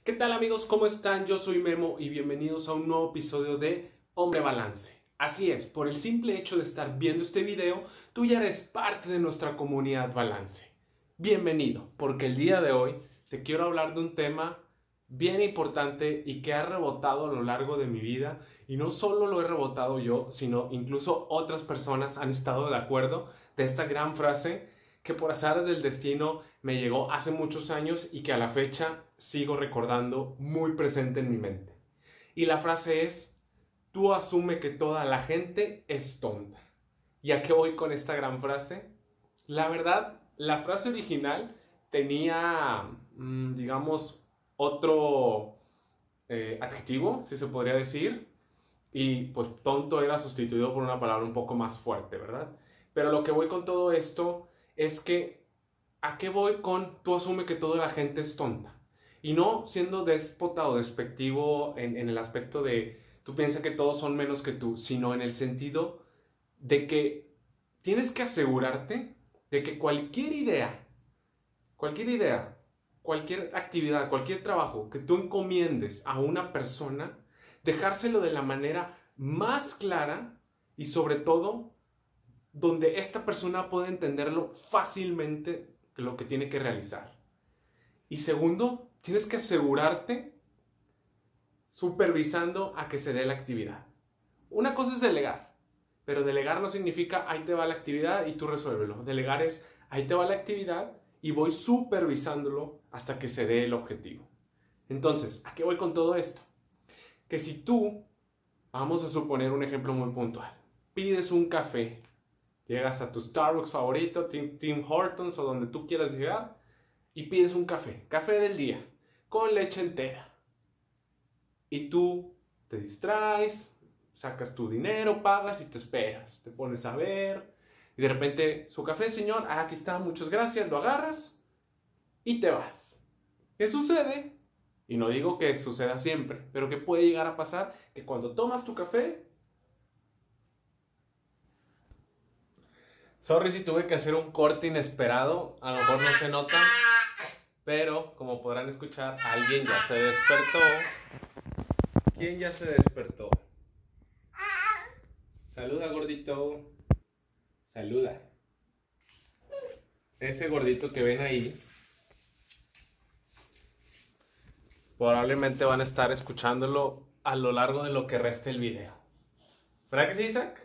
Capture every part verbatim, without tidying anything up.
¿Qué tal amigos? ¿Cómo están? Yo soy Memo y bienvenidos a un nuevo episodio de Hombre Balance. Así es, por el simple hecho de estar viendo este video, tú ya eres parte de nuestra comunidad Balance. Bienvenido, porque el día de hoy te quiero hablar de un tema bien importante y que ha rebotado a lo largo de mi vida. Y no solo lo he rebotado yo, sino incluso otras personas han estado de acuerdo de esta gran frase que por azar del destino me llegó hace muchos años y que a la fecha sigo recordando muy presente en mi mente. Y la frase es: tú asume que toda la gente es tonta. ¿Y a qué voy con esta gran frase? La verdad, la frase original tenía, mmm, digamos, otro eh, adjetivo, si se podría decir, y pues tonto era sustituido por una palabra un poco más fuerte, ¿verdad? Pero lo que voy con todo esto es que, ¿a qué voy con tú asume que toda la gente es tonta? Y no siendo déspota o despectivo en, en el aspecto de tú piensas que todos son menos que tú, sino en el sentido de que tienes que asegurarte de que cualquier idea, cualquier idea, cualquier actividad, cualquier trabajo que tú encomiendes a una persona, dejárselo de la manera más clara y sobre todo donde esta persona puede entenderlo fácilmente lo que tiene que realizar. Y segundo, tienes que asegurarte supervisando a que se dé la actividad. Una cosa es delegar, pero delegar no significa ahí te va la actividad y tú resuélvelo. Delegar es ahí te va la actividad y voy supervisándolo hasta que se dé el objetivo. Entonces, ¿a qué voy con todo esto? Que si tú, vamos a suponer un ejemplo muy puntual, pides un café, llegas a tu Starbucks favorito, Tim, Tim Hortons o donde tú quieras llegar, y pides un café, café del día, con leche entera. Y tú te distraes, sacas tu dinero, pagas y te esperas. Te pones a ver y de repente, su café, señor, ah, aquí está, muchas gracias, lo agarras y te vas. ¿Qué sucede? Y no digo que suceda siempre, pero que puede llegar a pasar que cuando tomas tu café, sorry si tuve que hacer un corte inesperado, a lo mejor no se nota, pero como podrán escuchar, alguien ya se despertó. ¿Quién ya se despertó? Saluda, gordito. Saluda. Ese gordito que ven ahí, probablemente van a estar escuchándolo a lo largo de lo que reste el video. ¿Verdad que sí, Isaac?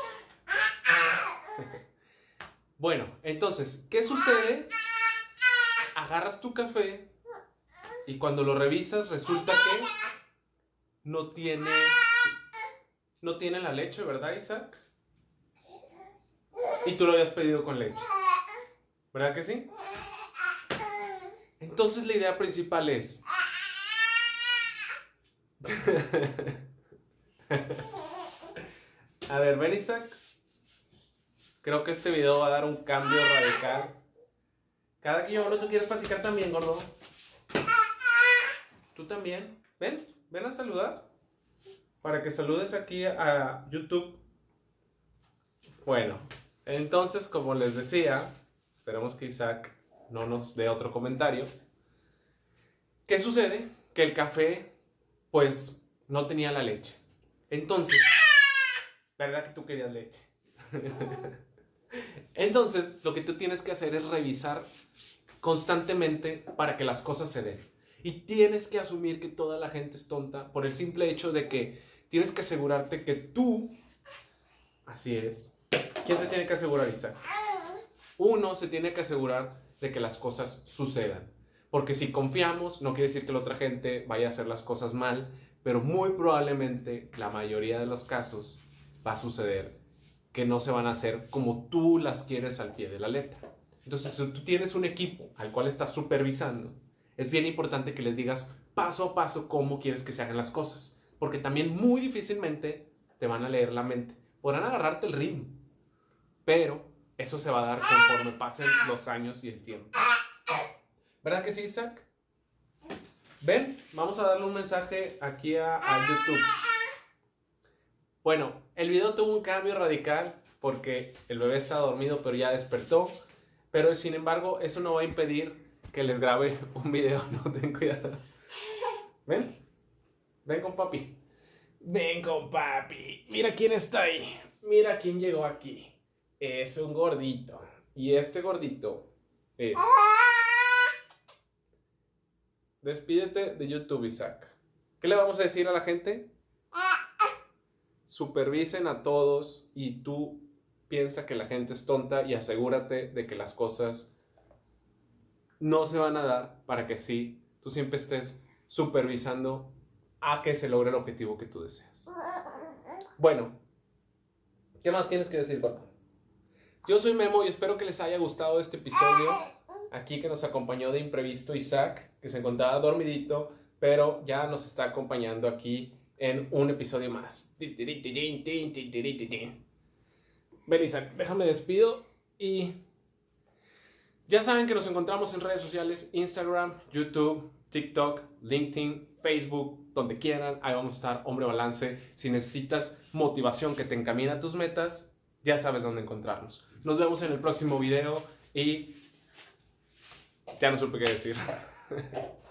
Bueno, entonces, ¿qué sucede? Agarras tu café y cuando lo revisas resulta que no tiene, no tiene la leche, ¿verdad, Isaac? Y tú lo habías pedido con leche, ¿verdad que sí? Entonces la idea principal es a ver, ven, Isaac. Creo que este video va a dar un cambio radical. Cada que yo hablo, ¿tú quieres platicar también, gordo? ¿Tú también? Ven, ven a saludar. Para que saludes aquí a YouTube. Bueno, entonces, como les decía, esperemos que Isaac no nos dé otro comentario. ¿Qué sucede? Que el café, pues, no tenía la leche. Entonces, ¿verdad que tú querías leche? Entonces, lo que tú tienes que hacer es revisar constantemente para que las cosas se den. Y tienes que asumir que toda la gente es tonta por el simple hecho de que tienes que asegurarte que tú, así es. ¿Quién se tiene que asegurar, Isaac? Uno se tiene que asegurar de que las cosas sucedan. Porque si confiamos, no quiere decir que la otra gente vaya a hacer las cosas mal, pero muy probablemente la mayoría de los casos va a suceder que no se van a hacer como tú las quieres al pie de la letra. Entonces, si tú tienes un equipo al cual estás supervisando, es bien importante que les digas paso a paso cómo quieres que se hagan las cosas. Porque también muy difícilmente te van a leer la mente. Podrán agarrarte el ritmo, pero eso se va a dar conforme pasen los años y el tiempo. ¿Verdad que sí, Isaac? Ven, vamos a darle un mensaje aquí a, a YouTube. Bueno, el video tuvo un cambio radical porque el bebé está dormido pero ya despertó. Pero sin embargo, eso no va a impedir que les grabe un video. No, ten cuidado. Ven. Ven con papi. Ven con papi. Mira quién está ahí. Mira quién llegó aquí. Es un gordito. Y este gordito es... Despídete de YouTube, Isaac. ¿Qué le vamos a decir a la gente? Supervisen a todos y tú piensa que la gente es tonta y asegúrate de que las cosas no se van a dar para que sí, tú siempre estés supervisando a que se logre el objetivo que tú deseas. Bueno, ¿qué más tienes que decir, Gordo? Yo soy Memo y espero que les haya gustado este episodio. Aquí que nos acompañó de imprevisto Isaac, que se encontraba dormidito, pero ya nos está acompañando aquí en un episodio más. Ven, Isaac, déjame despido y ya saben que nos encontramos en redes sociales, Instagram, YouTube, TikTok, LinkedIn, Facebook, donde quieran. Ahí vamos a estar, Hombre Balance. Si necesitas motivación que te encamine a tus metas, ya sabes dónde encontrarnos. Nos vemos en el próximo video y ya no supe qué decir.